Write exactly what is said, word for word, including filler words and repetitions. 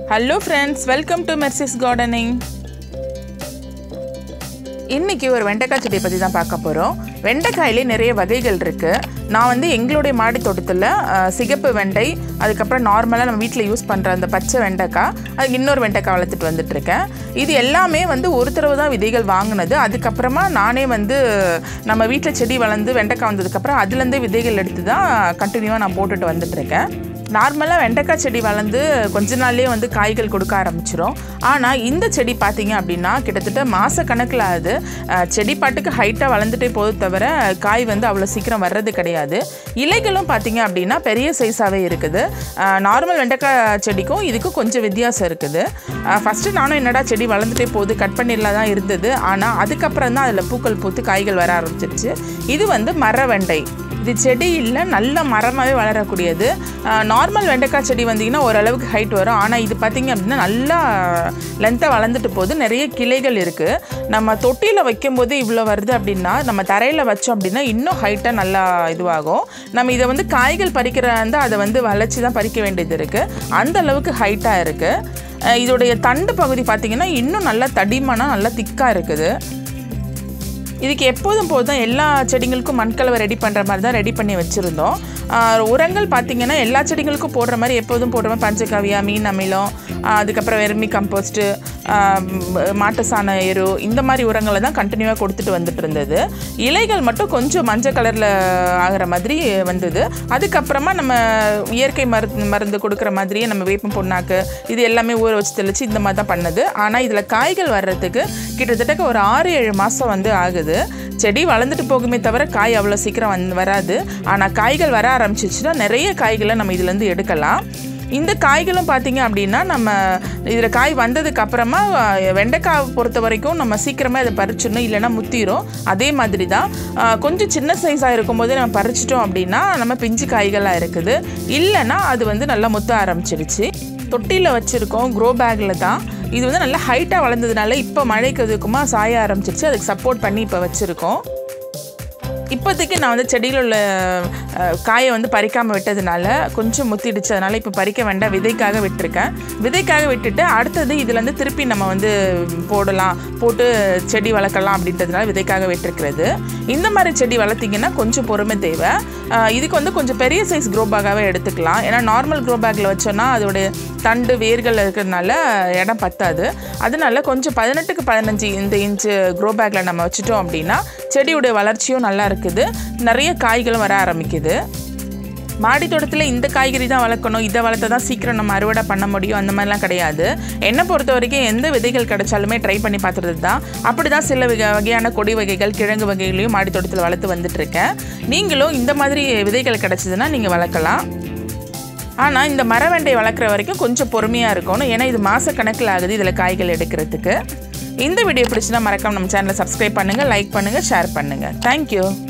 Hello friends, welcome to Mercy's Gardening. இன்னைக்கு ஒரு வெண்டைக்காய் செடி பத்தி தான் பார்க்க போறோம். வெண்டைக்காயிலே நிறைய வகைகள் இருக்கு. நான் வந்து எங்களுடைய மாடி தோட்டத்துல சிகப்பு வெண்டை, அதுக்கு அப்புறம் நார்மலா நம்ம வீட்ல யூஸ் பண்ற அந்த பச்சை வெண்டைக்காய், அது இன்னொரு வெண்டைக்காய் வளர்த்துட்டு வந்துட்டு இருக்கேன். இது எல்லாமே வந்து ஒரு தடவை தான் விதைகள் வாங்குனது. அதுக்கு அப்புறமா நானே வந்து நம்ம வீட்ல செடி வளர்ந்து வெண்டைக்காய் வந்ததுக்கு அப்புறம் அதுல இருந்து விதைகள் எடுத்து தான் கண்டினியூவா நான் போட்டுட்டு வந்துட்டு இருக்கேன். நார்மலா வெண்டைக்காய் செடி வளர்ந்து கொஞ்ச நாள்லயே வந்து காய்கள் கொடுக்க ஆரம்பிச்சிரும். ஆனா இந்த செடி பாத்தீங்க அப்படின்னா கிட்டத்தட்ட மாச கணக்குல அது செடி பாட்டுக்கு ஹைட்டா வளர்ந்துட்டே போகுது தவிர காய் வந்து அவ்வளவு சீக்கிரம் வர்றது கிடையாது. இலைகளும் பாத்தீங்க அப்படின்னா பெரிய சைஸாவே இருக்குது. நார்மல் வெண்டைக்காய் செடிக்கும் இதுக்கும் கொஞ்சம் வித்தியாசம் இருக்குது. ஃபர்ஸ்ட் நானும் என்னடா செடி வளர்ந்துட்டே போகுது கட் பண்ணிடலாம் தான் இருந்தது. ஆனா அதுக்கப்புறம் தான் அதுல பூக்கள் பூத்து காய்கள் வர ஆரம்பிச்சிருச்சு. இது வந்து மரவெண்டை. இது செடி இல்லை, நல்ல மரமாகவே வளரக்கூடியது. நார்மல் வெண்டைக்காய் செடி வந்தீங்கன்னா ஓரளவுக்கு ஹைட் வரும். ஆனால் இது பார்த்திங்க அப்படின்னா நல்லா லென்த்தாக வளர்ந்துட்டு போகுது. நிறைய கிளைகள் இருக்குது. நம்ம தொட்டியில் வைக்கும்போது இவ்வளோ வருது அப்படின்னா நம்ம தரையில் வச்சோம் அப்படின்னா இன்னும் ஹைட்டாக நல்லா இதுவாகும். நம்ம இதை வந்து காய்கள் பறிக்கிற இருந்தால் அதை வந்து வளைச்சி தான் பறிக்க வேண்டியது இருக்குது. அந்த அளவுக்கு ஹைட்டாக இருக்குது. இதோடைய தண்டு பகுதி பார்த்திங்கன்னா இன்னும் நல்லா தடிமனாக நல்லா திக்காக இருக்குது. இதுக்கு எப்போதும் போதும் எல்லா செடிகளுக்கும் மண்கலவை ரெடி பண்ணுற மாதிரி தான் ரெடி பண்ணி வச்சுருந்தோம். உரங்கள் பார்த்திங்கன்னா எல்லா செடிகளுக்கும் போடுற மாதிரி எப்போதும் போடுற மாதிரி பஞ்சகாவியா, மீன் அமிலம், அதுக்கப்புறம் வெர்மி கம்போஸ்ட்டு, மாட்டு சாண எரு, இந்த மாதிரி உரங்களை தான் கண்டினியூவாக கொடுத்துட்டு வந்துட்டு இருந்தது. இலைகள் மட்டும் கொஞ்சம் மஞ்சள் கலரில் ஆகிற மாதிரி வந்தது. அதுக்கப்புறமா நம்ம இயற்கை மருந்து மருந்து கொடுக்குற மாதிரியே நம்ம வேப்பம் புண்ணாக்கு இது எல்லாமே ஊற வச்சு தெளித்து இந்த மாதிரி தான் பண்ணது. ஆனால் இதில் காய்கள் வர்றதுக்கு கிட்டத்தட்ட ஒரு ஆறு ஏழு மாதம் வந்து ஆகுது. செடி வளர்ந்துட்டு போகுமே தவிர காய் அவ்வளோ சீக்கிரம் வந்து வராது. ஆனால் காய்கள் வர ஆரம்பிச்சிச்சுன்னா நிறைய காய்களை நம்ம இதுலேருந்து எடுக்கலாம். இந்த காய்களும் பார்த்திங்க அப்படின்னா நம்ம இதில் காய் வந்ததுக்கு அப்புறமா வெண்டைக்காய் பொறுத்த வரைக்கும் நம்ம சீக்கிரமே அதை பறிச்சிடணும், இல்லைன்னா முத்திரும். அதே மாதிரி தான் கொஞ்சம் சின்ன சைஸாக இருக்கும்போதே நம்ம பறிச்சிட்டோம் அப்படின்னா நம்ம பிஞ்சு காய்களாக இருக்குது. இல்லைன்னா அது வந்து நல்லா முத்த ஆரம்பிச்சிருச்சு. தொட்டியில் வச்சுருக்கோம், க்ரோ பேக்கில் தான். இது வந்து நல்லா ஹைட்டாக வளர்ந்ததுனால இப்போ மழைக்கு அதுக்குமா சாய ஆரம்பிச்சிருச்சு. அதுக்கு சப்போர்ட் பண்ணி இப்போ வச்சுருக்கோம். இப்போதைக்கு நான் வந்து செடியில் உள்ள காயை வந்து பறிக்காமல் விட்டதுனால கொஞ்சம் முத்திடுச்சு. அதனால் இப்போ பறிக்க வேண்டாம், விதைக்காக விட்டுருக்கேன். விதைக்காக விட்டுட்டு அடுத்தது இதுலேருந்து திருப்பி நம்ம வந்து போடலாம், போட்டு செடி வளர்க்கலாம் அப்படின்றதுனால விதைக்காக விட்டுருக்கிறது. இந்த மாதிரி செடி வளர்த்திங்கன்னா கொஞ்சம் பொறுமை தேவை. இதுக்கு வந்து கொஞ்சம் பெரிய சைஸ் க்ரோ பேக்காகவே எடுத்துக்கலாம். ஏன்னா நார்மல் க்ரோ பேக்கில் வச்சோன்னா அதோடைய தண்டு வேர்கள் இருக்கிறதுனால இடம் பத்தாது. அதனால கொஞ்சம் பதினெட்டுக்கு பதினஞ்சு இந்த இன்ச்சு க்ரோ பேக்கில் நம்ம வச்சுட்டோம் அப்படின்னா செடியுடைய வளர்ச்சியும் நல்லா இருக்குது, நிறைய காய்களும் வர ஆரம்பிக்குது. மாடி தோட்டத்தில் இந்த காய்கறி தான் வளர்க்கணும், இதை வளர்த்தா தான் சீக்கிரம் நம்ம அறுவடை பண்ண முடியும், அந்த மாதிரிலாம் கிடையாது. என்னை பொறுத்த வரைக்கும் எந்த விதைகள் கிடைச்சாலுமே ட்ரை பண்ணி பார்த்துறது தான். அப்படி தான் சில வகையான கொடி வகைகள், கிழங்கு வகைகளையும் மாடி தோட்டத்தில் வளர்த்து வந்துட்டுருக்கேன். நீங்களும் இந்த மாதிரி விதைகள் கிடைச்சதுன்னா நீங்கள் வளர்க்கலாம். ஆனால் இந்த மரவெண்டை வளர்க்குற வரைக்கும் கொஞ்சம் பொறுமையாக இருக்கணும். ஏன்னா இது மாத கணக்கில் ஆகுது இதில் காய்கள் எடுக்கிறதுக்கு. இந்த வீடியோ பிடிச்சினா மறக்காம நம்ம சேனலை சப்ஸ்கிரைப் பண்ணுங்கள், லைக் பண்ணுங்கள், ஷேர் பண்ணுங்கள். தேங்க்யூ.